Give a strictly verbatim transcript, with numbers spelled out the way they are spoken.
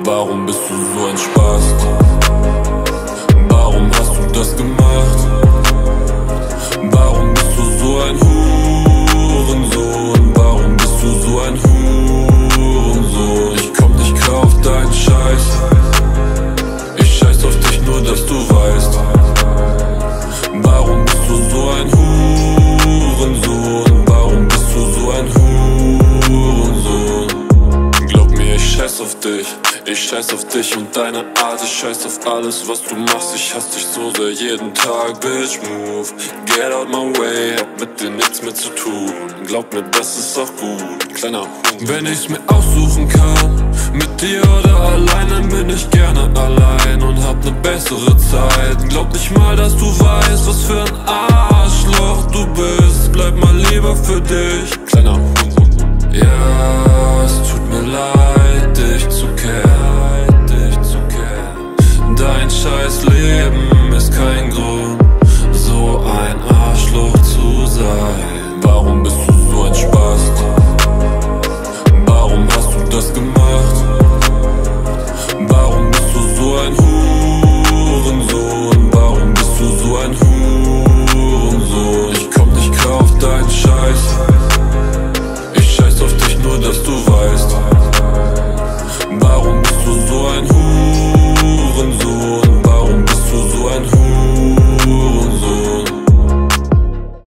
Warum bist du so ein Spast? Warum hast du das gemacht? Warum bist du so ein Hurensohn? Warum bist du so ein Hurensohn? Ich komm nicht klar auf deinen Scheiß. Ich scheiß auf dich, nur dass du weißt. Warum bist du so ein Hurensohn? Warum bist du so ein Hurensohn? Glaub mir, ich scheiß auf dich. Ich scheiß auf dich und deine Art. Ich scheiß auf alles, was du machst. Ich hasse dich so sehr jeden Tag. Bitch, move, get out my way. Hab mit dir nichts mehr zu tun. Glaub mir, das ist auch gut, kleiner Hund. Wenn ich's mir aussuchen kann, mit dir oder allein, dann bin ich gerne allein und hab ne bessere Zeit. Glaub nicht mal, dass du weißt, was für ein Arschloch du bist. Bleib mal lieber für dich, kleiner Hund. Ja, es tut mir leid, dich zu kennen, dich zu kennen. Dein scheiß Leben